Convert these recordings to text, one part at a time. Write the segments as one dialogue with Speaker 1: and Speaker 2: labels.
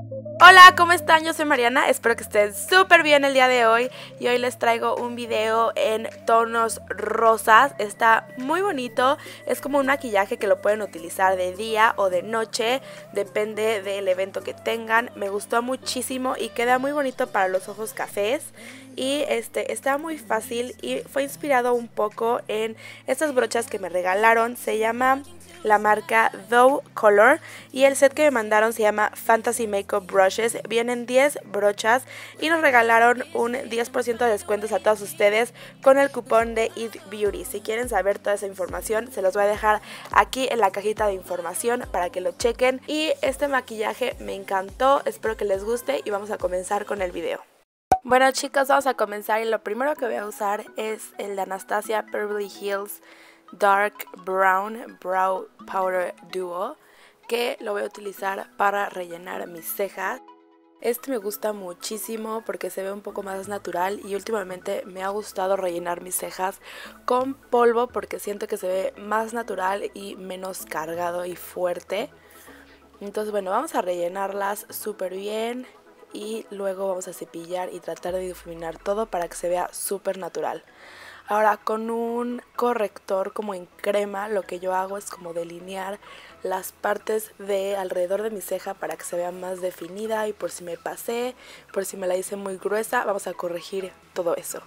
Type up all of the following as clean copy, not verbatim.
Speaker 1: Hola, ¿cómo están? Yo soy Mariana, espero que estén súper bien el día de hoy y hoy les traigo un video en tonos rosas. Está muy bonito, es como un maquillaje que lo pueden utilizar de día o de noche, depende del evento que tengan. Me gustó muchísimo y queda muy bonito para los ojos cafés y está muy fácil y fue inspirado un poco en estas brochas que me regalaron. Se llama la marca Doe Color y el set que me mandaron se llama Fantasy Makeup Brushes. Vienen 10 brochas y nos regalaron un 10% de descuentos a todos ustedes con el cupón de Eat Beauty. Si quieren saber toda esa información, se los voy a dejar aquí en la cajita de información para que lo chequen. Y este maquillaje me encantó, espero que les guste y vamos a comenzar con el video. Bueno chicos, vamos a comenzar y lo primero que voy a usar es el de Anastasia Beverly Hills Dark Brown Brow Powder Duo, que lo voy a utilizar para rellenar mis cejas. Este me gusta muchísimo porque se ve un poco más natural y últimamente me ha gustado rellenar mis cejas con polvo porque siento que se ve más natural y menos cargado y fuerte. Entonces bueno, vamos a rellenarlas súper bien y luego vamos a cepillar y tratar de difuminar todo para que se vea súper natural. Ahora con un corrector como en crema lo que yo hago es como delinear las partes de alrededor de mi ceja para que se vea más definida y por si me pasé, por si me la hice muy gruesa, vamos a corregir todo eso.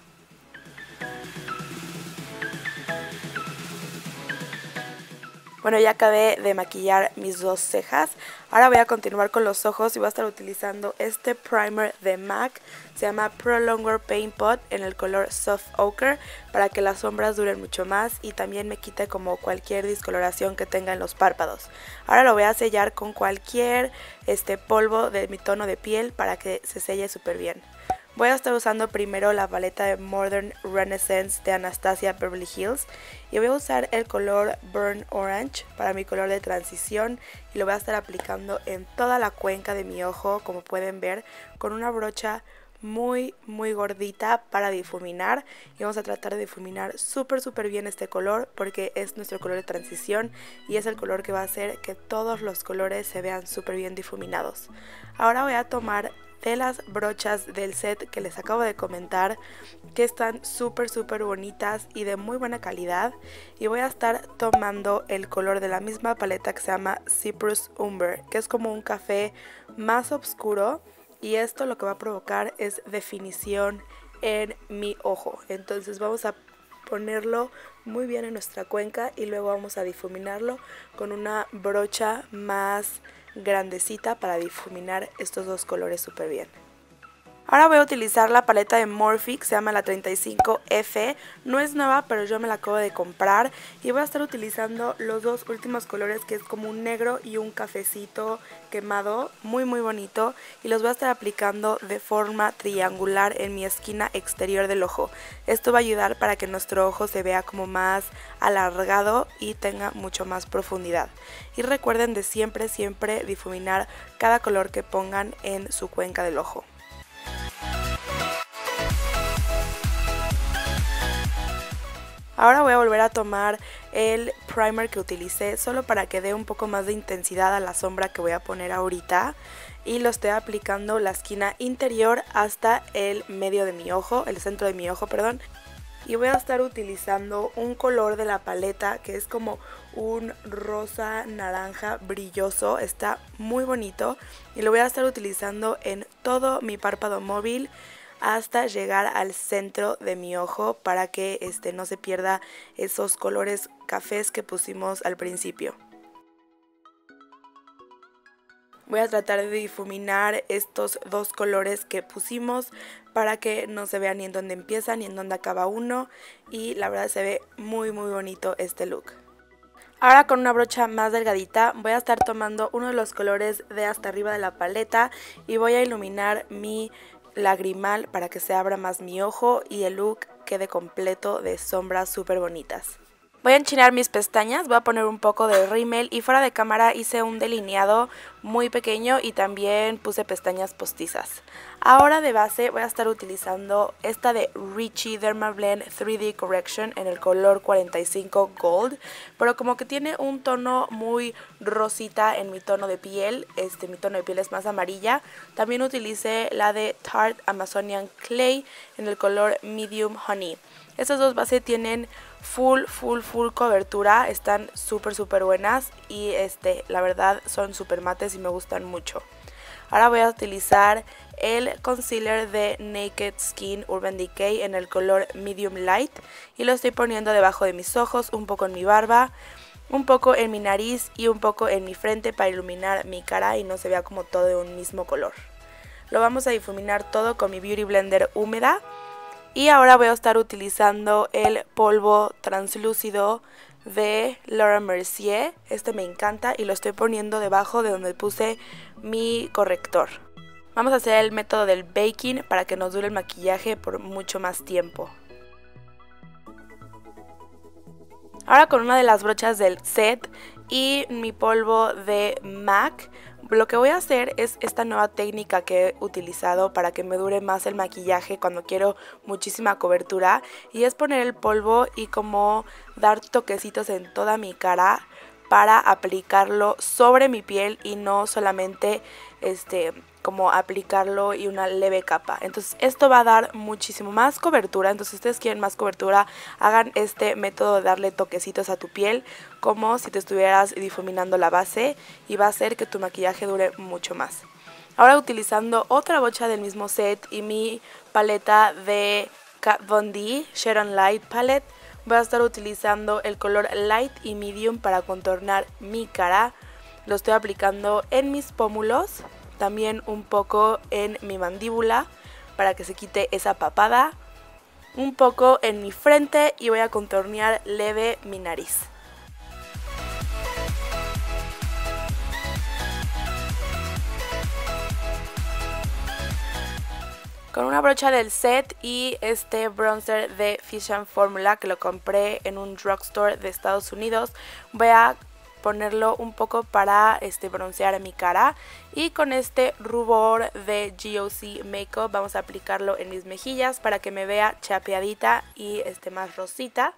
Speaker 1: Bueno, ya acabé de maquillar mis dos cejas. Ahora voy a continuar con los ojos y voy a estar utilizando este primer de MAC. Se llama Prolonger Paint Pot en el color Soft Ochre para que las sombras duren mucho más y también me quite como cualquier discoloración que tenga en los párpados. Ahora lo voy a sellar con cualquier polvo de mi tono de piel para que se selle súper bien. Voy a estar usando primero la paleta de Modern Renaissance de Anastasia Beverly Hills y voy a usar el color Burnt Orange para mi color de transición y lo voy a estar aplicando en toda la cuenca de mi ojo, como pueden ver, con una brocha muy gordita para difuminar y vamos a tratar de difuminar súper bien este color porque es nuestro color de transición y es el color que va a hacer que todos los colores se vean súper bien difuminados. Ahora voy a tomar de las brochas del set que les acabo de comentar, que están súper bonitas y de muy buena calidad, y voy a estar tomando el color de la misma paleta que se llama Cyprus Umber, que es como un café más oscuro y esto lo que va a provocar es definición en mi ojo. Entonces vamos a ponerlo muy bien en nuestra cuenca y luego vamos a difuminarlo con una brocha más grandecita para difuminar estos dos colores súper bien. Ahora voy a utilizar la paleta de Morphe, se llama la 35F, no es nueva pero yo me la acabo de comprar y voy a estar utilizando los dos últimos colores que es como un negro y un cafecito quemado, muy bonito, y los voy a estar aplicando de forma triangular en mi esquina exterior del ojo. Esto va a ayudar para que nuestro ojo se vea como más alargado y tenga mucho más profundidad. Y recuerden de siempre difuminar cada color que pongan en su cuenca del ojo. Ahora voy a volver a tomar el primer que utilicé solo para que dé un poco más de intensidad a la sombra que voy a poner ahorita y lo estoy aplicando la esquina interior hasta el medio de mi ojo, el centro de mi ojo, perdón. Y voy a estar utilizando un color de la paleta que es como un rosa naranja brilloso, está muy bonito y lo voy a estar utilizando en todo mi párpado móvil hasta llegar al centro de mi ojo para que no se pierda esos colores cafés que pusimos al principio. Voy a tratar de difuminar estos dos colores que pusimos para que no se vean ni en dónde empieza ni en dónde acaba uno y la verdad se ve muy bonito este look. Ahora con una brocha más delgadita voy a estar tomando uno de los colores de hasta arriba de la paleta y voy a iluminar mi lagrimal para que se abra más mi ojo y el look quede completo de sombras súper bonitas. Voy a enchinar mis pestañas, voy a poner un poco de rímel y fuera de cámara hice un delineado muy pequeño y también puse pestañas postizas. Ahora de base voy a estar utilizando esta de Richie Dermablend 3D Correction en el color 45 Gold, pero como que tiene un tono muy rosita en mi tono de piel, mi tono de piel es más amarilla. También utilicé la de Tarte Amazonian Clay en el color Medium Honey. Estas dos bases tienen full cobertura, están súper buenas y la verdad son súper mates y me gustan mucho. Ahora voy a utilizar el concealer de Naked Skin Urban Decay en el color Medium Light y lo estoy poniendo debajo de mis ojos, un poco en mi barba, un poco en mi nariz y un poco en mi frente para iluminar mi cara y no se vea como todo de un mismo color. Lo vamos a difuminar todo con mi Beauty Blender húmeda. Y ahora voy a estar utilizando el polvo translúcido de Laura Mercier. Este me encanta y lo estoy poniendo debajo de donde puse mi corrector. Vamos a hacer el método del baking para que nos dure el maquillaje por mucho más tiempo. Ahora con una de las brochas del set y mi polvo de MAC, lo que voy a hacer es esta nueva técnica que he utilizado para que me dure más el maquillaje cuando quiero muchísima cobertura, y es poner el polvo y como dar toquecitos en toda mi cara para aplicarlo sobre mi piel y no solamente como aplicarlo y una leve capa. Entonces esto va a dar muchísimo más cobertura. Entonces si ustedes quieren más cobertura, hagan este método de darle toquecitos a tu piel como si te estuvieras difuminando la base, y va a hacer que tu maquillaje dure mucho más. Ahora utilizando otra brocha del mismo set y mi paleta de Kat Von D Sharon Light Palette, voy a estar utilizando el color Light y Medium para contornar mi cara. Lo estoy aplicando en mis pómulos, también un poco en mi mandíbula para que se quite esa papada, un poco en mi frente y voy a contornear leve mi nariz. Con una brocha del set y este bronzer de Fish and Formula que lo compré en un drugstore de Estados Unidos, voy a ponerlo un poco para broncear mi cara, y con este rubor de GOC Makeup vamos a aplicarlo en mis mejillas para que me vea chapeadita y más rosita.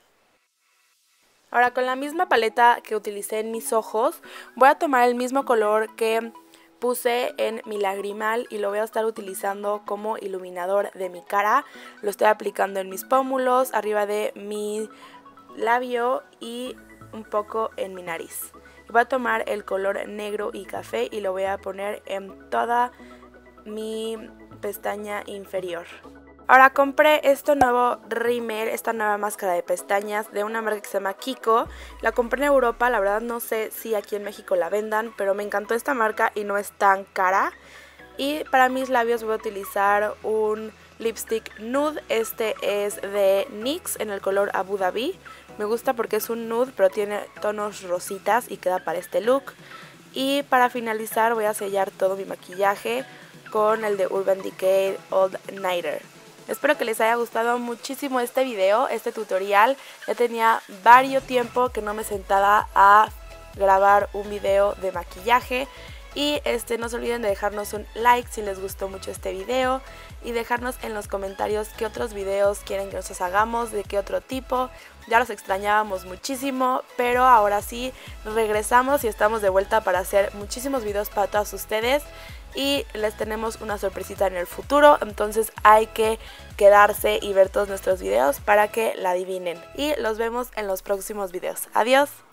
Speaker 1: Ahora con la misma paleta que utilicé en mis ojos voy a tomar el mismo color que puse en mi lagrimal y lo voy a estar utilizando como iluminador de mi cara. Lo estoy aplicando en mis pómulos, arriba de mi labio y un poco en mi nariz. Voy a tomar el color negro y café y lo voy a poner en toda mi pestaña inferior. Ahora compré este nuevo rímel, esta nueva máscara de pestañas de una marca que se llama Kiko. La compré en Europa, la verdad no sé si aquí en México la vendan, pero me encantó esta marca y no es tan cara. Y para mis labios voy a utilizar un lipstick nude, este es de NYX en el color Abu Dhabi. Me gusta porque es un nude pero tiene tonos rositas y queda para este look. Y para finalizar voy a sellar todo mi maquillaje con el de Urban Decay All Nighter. Espero que les haya gustado muchísimo este video, este tutorial. Ya tenía varios tiempo que no me sentaba a grabar un video de maquillaje. Y no se olviden de dejarnos un like si les gustó mucho este video y dejarnos en los comentarios qué otros videos quieren que nosotros hagamos, de qué otro tipo. Ya los extrañábamos muchísimo, pero ahora sí regresamos y estamos de vuelta para hacer muchísimos videos para todos ustedes. Y les tenemos una sorpresita en el futuro, entonces hay que quedarse y ver todos nuestros videos para que la adivinen. Y los vemos en los próximos videos. Adiós.